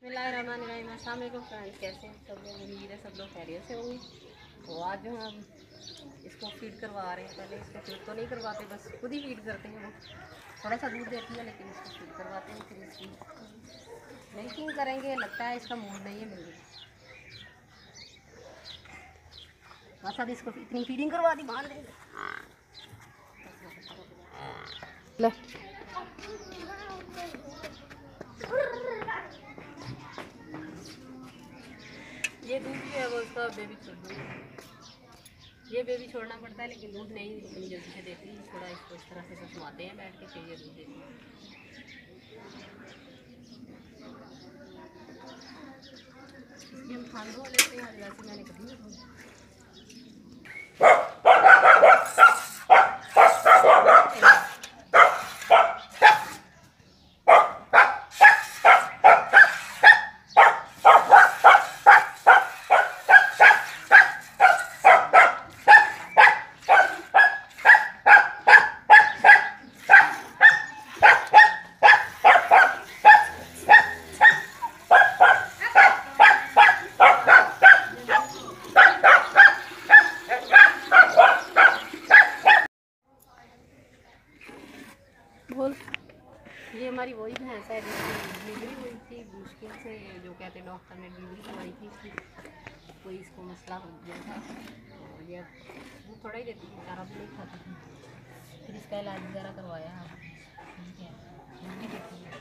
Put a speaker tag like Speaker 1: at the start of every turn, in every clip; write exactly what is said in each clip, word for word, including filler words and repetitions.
Speaker 1: बिस्मिल्लाहिर्रहमानिर्रहीम। अस्सलाम वालेकुम फ्रेंड्स, कैसे हैं सब लोग? उम्मीद है सब लोग खैरियत से होंगे। तो आज जो हम इसको फीड करवा रहे हैं। पहले इसको फीड तो नहीं करवाते, बस खुद ही फीड करते हैं। वो थोड़ा सा दूध देती है लेकिन इसको फीड करवाते हैं। फिर इसकी मिल्किंग करेंगे। लगता है इसका मूड नहीं है मिलने का। बस अब इसको इतनी फीडिंग करवा दी, बांध देंगे। ले ये दूध जो है वो उसका बेबी छोड़ दो। ये बेबी छोड़ना पड़ता है लेकिन दूध नहीं इतनी जल्दी से देती। थोड़ा इसको इस तरह से सुसमाते हैं बैठ के, फिर ये दूध देती है। इसकी हम खान धो लेते हैं। जैसे मैंने कभी नहीं धोई। बोल, ये हमारी वही भैंस है जिसकी डिलीवरी हुई थी मुश्किल से। जो कहते डॉक्टर ने डिलीवरी करवाई थी, इसकी कोई इसको मसला हो गया था। और ये वो थोड़ा ही देती थी, चारा भी नहीं खाती थी। फिर इसका इलाज वगैरह करवाया। ठीक है, वो भी देती है।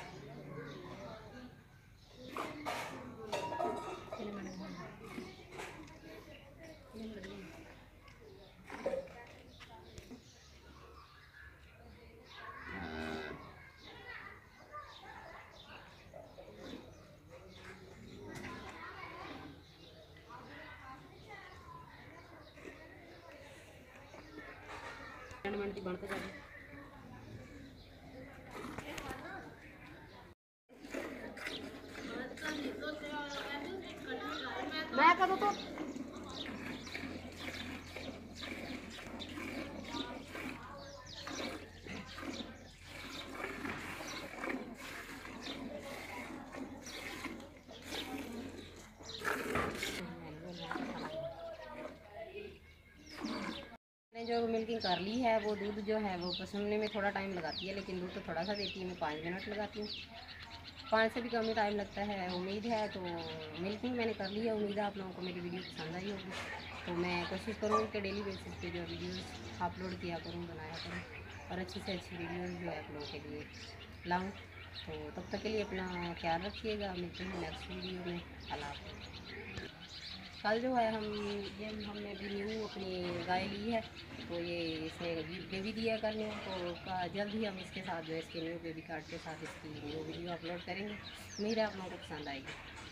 Speaker 1: मिनट बढ़ते जाए। मैं करूँ तो जो मिल्किंग कर ली है, वो दूध जो है वो पसंदने में थोड़ा टाइम लगाती है, लेकिन दूध तो थोड़ा सा देती है। मैं पाँच मिनट लगाती हूँ, पाँच से भी कम ही टाइम लगता है। उम्मीद है तो मिल्किंग मैंने कर ली है। उम्मीद है आप लोगों को मेरी वीडियो पसंद आई होगी। तो मैं कोशिश करूँगी कि डेली बेसिस पे जो वीडियोस अपलोड किया करूँ, बनाया करूँ और अच्छी से अच्छी वीडियोस जो है आप लोगों के लिए लाऊँ। तो तब तक के लिए अपना ख्याल रखिएगा। मिलते हैं नेक्स्ट वीडियो में। अल्लाह हाफ़िज़। कल जो है हम ये हमने भी न्यू अपनी गाय ली है, तो ये इसे बेबी दिया कल न्यू। तो का जल्द ही हम इसके साथ जो है इसके न्यू बेबी कार्ड के साथ इसकी न्यू वीडियो अपलोड करेंगे। उम्मीद है आप लोगों को पसंद आएगी।